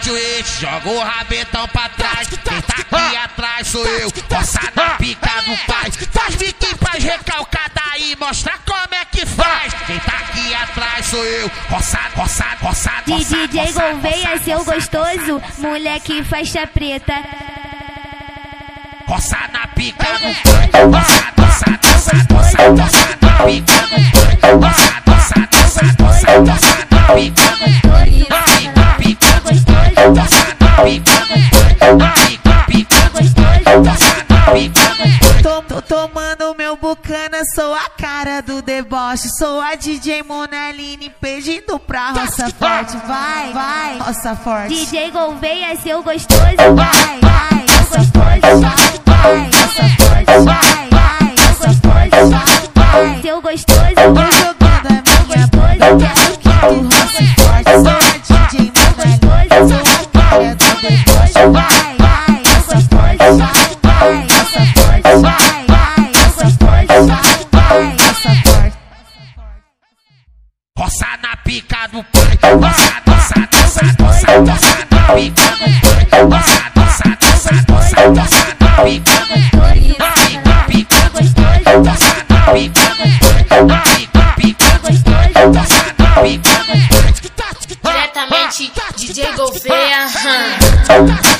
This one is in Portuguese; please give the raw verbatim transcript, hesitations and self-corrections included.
cajuete, joga o rabetão pra trás. Quem tá aqui atrás sou eu, roça na pica do pai. Faz biquinho, faz recalcada aí, mostra como é que faz. Quem tá aqui atrás sou eu, roça, roça, roça, De D J Gouveia, seu gostoso, moleque faixa preta. Roça na pica do pai, roça, roça, roça, roça, roça na pica do pai. Roça, roça, roça, roça, roça na pica do pai. Pica, pica do pai, roça na pica do pai. Pica, pica do pai, roça na pica do pai. Tô, tô tomando meu bucana, sou a cara do deboche. Sou a D J Monaline pedindo pra roça forte. Vai, vai, roça forte. D J Gouveia, seu gostoso, vai, vai, roça forte. Vai, roça forte, vai, vai, roça forte. Vai, seu gostoso, Tô jogando a minha bunda, quero que tu roça forte. Sou a D J Monaline, sou a cara do deboche. Vai, vai, roça forte. Vai, roça forte. Vai, vai, roça forte. Vai, roça forte. Roça na pica do pai, roça, roça, roça, roça, roça na pica do pai. Roça, roça, roça, roça, roça na pica do pai. Pica, pica do pai, roça na pica do pai. Pica, pica do pai, roça na pica do pai. Diretamente D J Gouveia.